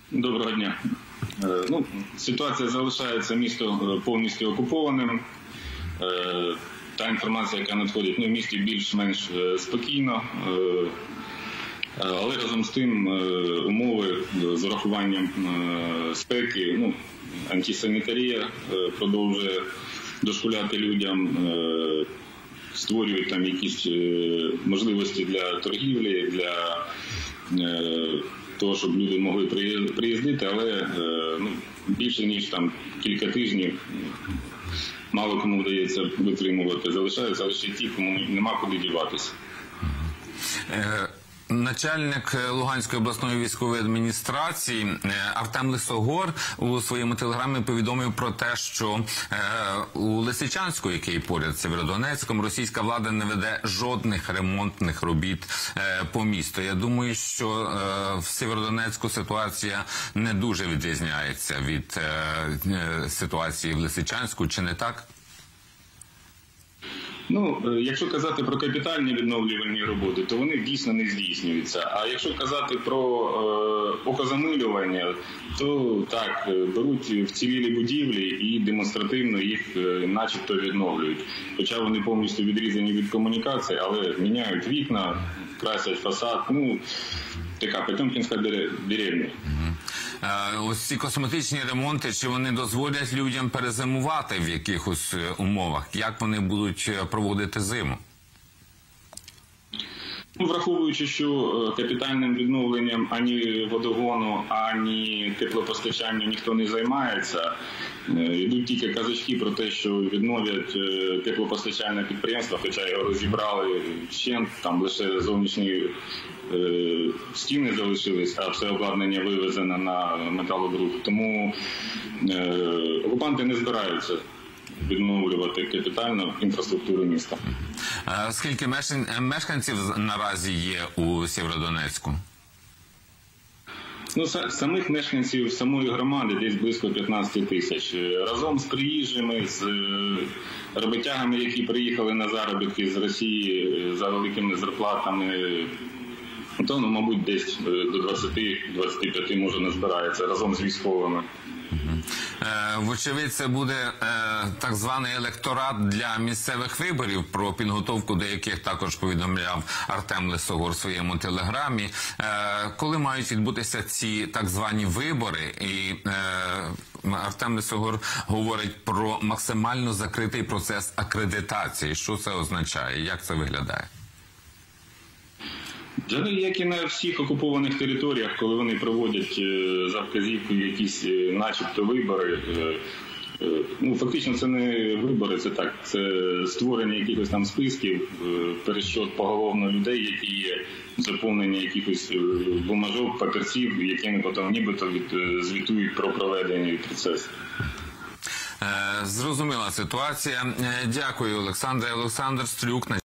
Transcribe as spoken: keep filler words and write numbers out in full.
Доброго дня. Ну, ситуація залишається місто повністю окупованим. Та інформація, яка надходить, ну, в місті більш-менш спокійно. Але разом з тим умови з урахуванням спеки, ну, антисанітарія продовжує дошкуляти людям, створюють там якісь можливості для торгівлі, для того, щоб люди могли приїздити, але ну, більше ніж там кілька тижнів мало кому вдається витримувати. Залишаються лише ті, кому нема куди діватися. Начальник Луганської обласної військової адміністрації Артем Лисогор у своєму телеграмі повідомив про те, що у Лисичанську, який поряд з Сєвєродонецьком, російська влада не веде жодних ремонтних робіт по місту. Я думаю, що в Сєвєродонецьку ситуація не дуже відрізняється від ситуації в Лисичанську, чи не так? Ну, якщо казати про капітальні відновлювальні роботи, то вони дійсно не здійснюються. А якщо казати про е, окозамилювання, то так, беруть вцілілі будівлі і демонстративно їх е, начебто відновлюють. Хоча вони повністю відрізані від комунікації, але міняють вікна, красять фасад. Ну, така Потьомкінська деревня. Ось ці косметичні ремонти, чи вони дозволять людям перезимувати в якихось умовах? Як вони будуть проводити зиму? Ну, враховуючи, що капітальним відновленням ані водогону, ані теплопостачанням ніхто не займається, йдуть тільки казочки про те, що відновлять теплопостачальне підприємство, хоча його розібрали вщент, там лише зовнішні е, стіни залишились, а все обладнання вивезено на металобрухт. Тому е, окупанти не збираються відновлювати капітально інфраструктуру міста. Скільки мешканців наразі є у Сєвєродонецьку? Ну, самих мешканців самої громади десь близько п'ятнадцять тисяч. Разом з приїжджими, з роботягами, які приїхали на заробітки з Росії за великими зарплатами, то, ну, мабуть, десь до двадцяти-двадцяти п'яти може назбирається разом з військовими. Вочевидь, це буде так званий електорат для місцевих виборів, про підготовку до яких також повідомляв Артем Лисогор в своєму телеграмі. Коли мають відбутися ці так звані вибори? І Артем Лисогор говорить про максимально закритий процес акредитації. Що це означає? Як це виглядає? Взагалі, як і на всіх окупованих територіях, коли вони проводять за вказівкою якісь начебто вибори, ну, фактично це не вибори, це так, це створення якихось там списків, пересчет поголовно людей, які є, заповнення якихось бумажок, папірців, якими потім нібито звітують про проведення процесу. Зрозуміла ситуація. Дякую, Олександре. Олександр Стрюк.